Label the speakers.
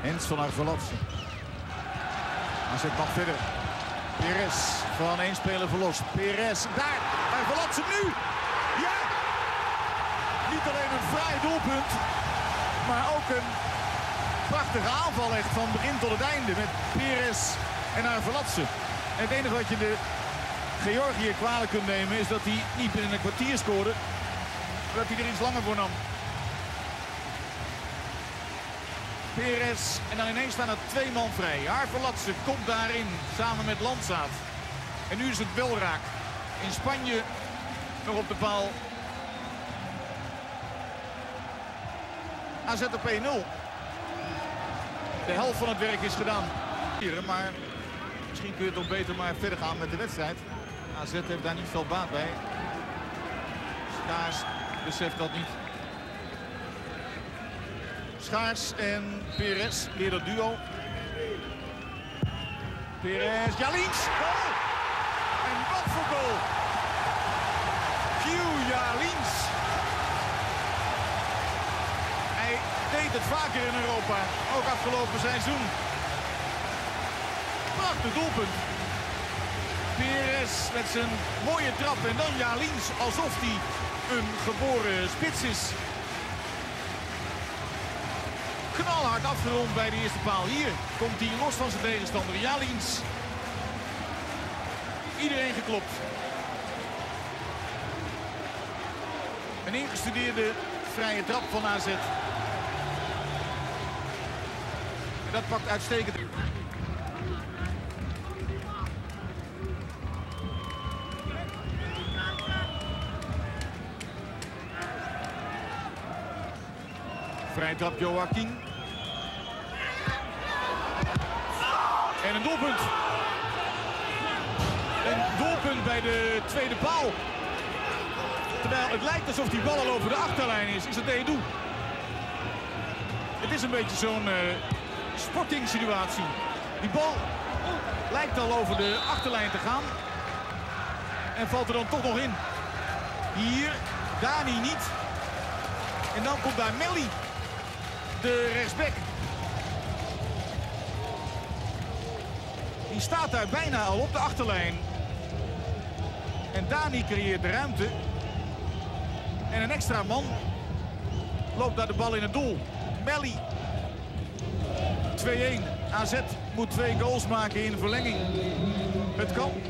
Speaker 1: Hens van Arvelatse. AZ mag verder. Perez van één speler verlost. Perez, daar! Arvelatse nu! Ja! Niet alleen een fraai doelpunt, maar ook een prachtige aanval echt van begin tot het einde met Perez en Arvelatse. En het enige wat je de Georgië kwalijk kunt nemen is dat hij niet binnen een kwartier scoorde, maar dat hij er iets langer voor nam. Perez en dan ineens staan er 2 man vrij. Arvelatse komt daarin samen met Landzaat. En nu is het wel raak. In Spanje nog op de paal. AZ op 1-0. De helft van het werk is gedaan. Maar misschien kun je toch beter maar verder gaan met de wedstrijd. AZ heeft daar niet veel baat bij. Schaars beseft dat niet. Schaars en Perez, weer dat duo. Perez, Jalins, goal! En wat voor goal! Jalins. Hij deed het vaker in Europa, ook afgelopen seizoen. Prachtig doelpunt. Perez met zijn mooie trap en dan Jalins alsof hij een geboren spits is. Knalhard afgerond bij de eerste paal. Hier komt hij los van zijn tegenstander. Jalins. Iedereen geklopt. Een ingestudeerde vrije trap van AZ. En dat pakt uitstekend. Vrije trap Joaquin. En een doelpunt. Een doelpunt bij de tweede paal. Terwijl het lijkt alsof die bal al over de achterlijn is het Edu. Het is een beetje zo'n sporting situatie. Die bal lijkt al over de achterlijn te gaan. En valt er dan toch nog in. Hier, Dani niet. En dan komt daar Melli. De rechtsback. Die staat daar bijna al op de achterlijn. En Dani creëert de ruimte. En een extra man loopt daar de bal in het doel. Melli. 2-1. AZ moet 2 goals maken in verlenging. Het kan.